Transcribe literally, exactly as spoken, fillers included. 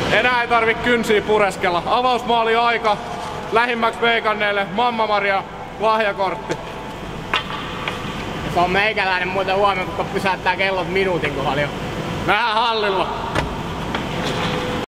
Enää ei tarvi kynsiä pureskella. Avausmaali aika. Lähimmäksi veikanneelle Mamma Maria lahjakortti. Se on meikäläinen muuten huomioon, kun pysäyttää kellot minuutin kohdalla jo. Nähdään hallilla.